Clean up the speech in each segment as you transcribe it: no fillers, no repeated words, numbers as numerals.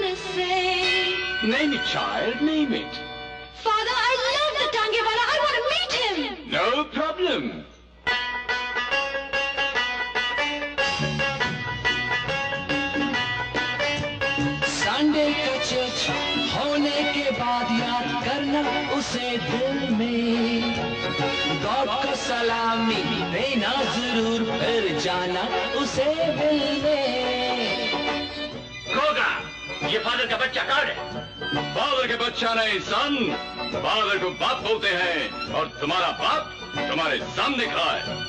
say. Name it, child, name it. Father, I love the Tangewala. I want to meet him. No problem. Sunday का church होने के बाद याद करना उसे दिल में, गॉड को सलामी देना जरूर, फिर जाना उसे मिलने। होगा, ये फादर का बच्चा कौन है? फादर का बच्चा नहीं सन, फादर को बाप बोलते हैं और तुम्हारा बाप तुम्हारे सामने खड़ा है।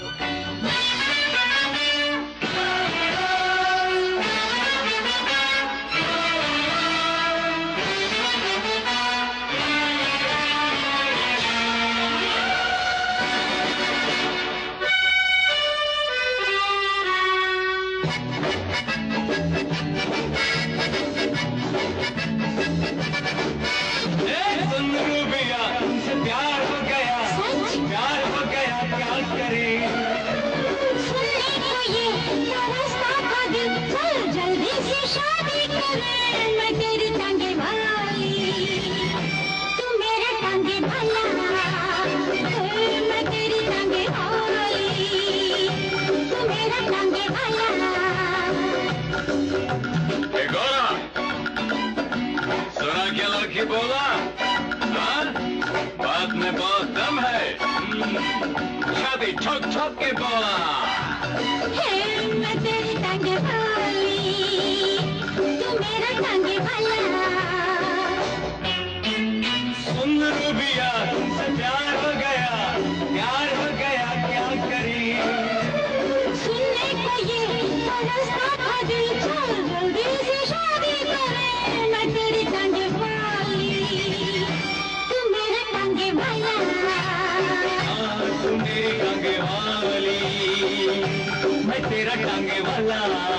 बोला हाँ? बात में बहुत दम है। छाती ठोक ठोक के बोला। मैं तेरी टांगे वाली, तू मेरा टांगे वाला। सुन रूबिया, तुमसे प्यार हो गया क्या करें? सुनने को ये तरसता था दिल, चल जल्दी से शादी करें। मैं तेरी टांगे तू मेरी टांगे वाली, मैं तेरा टांगे वाला।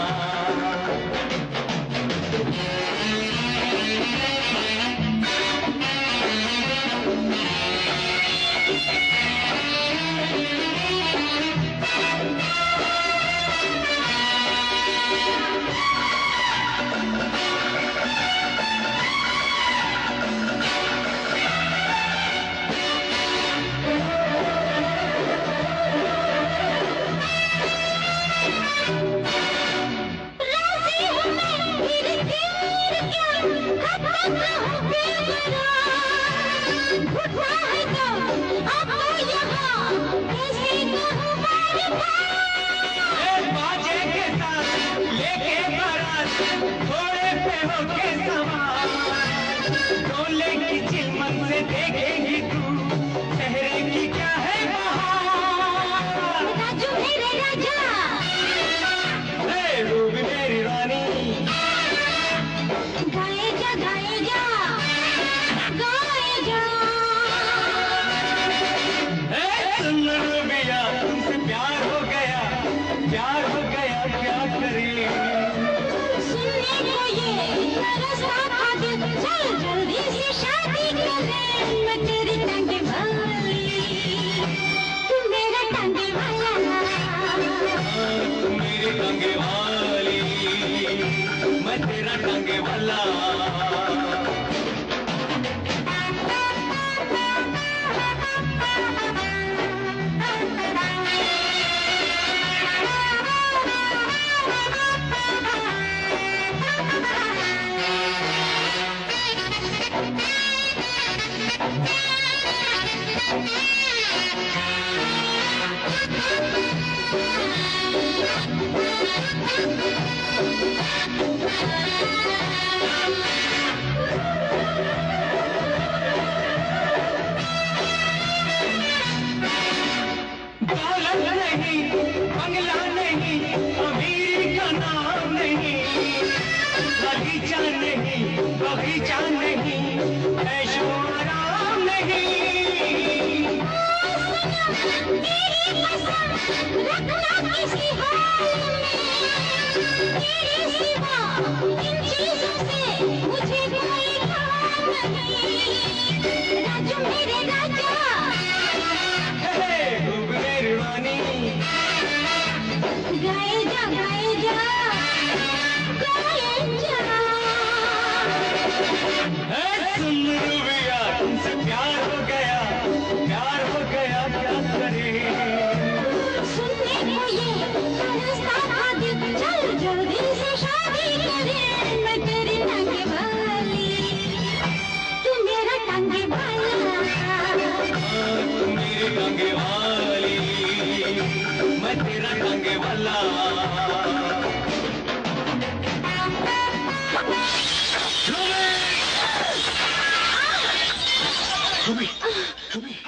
देखेगी तू चेहरे की क्या है बहार। राजू मेरे राजा, रूबी मेरी रानी, गाए जा गाए जा गाए जा। सुन रूबिया, तुमसे प्यार हो गया क्या करें? सुनने को ये तरसता था दिल, चल जल्दी से शादी करें। मैं तेरी टांगे वाली, तू मेरा टांगे वाला। तू मेरी टांगे वाली, मैं तेरा टांगे वाला। बगीचा नहीं, ऐशो आराम नहीं। तेरी पसंद रखना किसी हाल में, तेरे सिवा इन चीजों से मुझे कोई काम नहीं। राजू मेरे राजा, खूब मेरी रानी, गाए जा गाए जा गाए जा। सुन रुबिया तुमसे प्यार हो गया क्या करे सुनने को ये तरसता था दिल, चल जल्दी से शादी करें, मैं तेरी टांगे वाली, तू मेरा टांगे वाला, तू मेरी टांगे वाली, मैं तेरा टांगे वाला। रुबी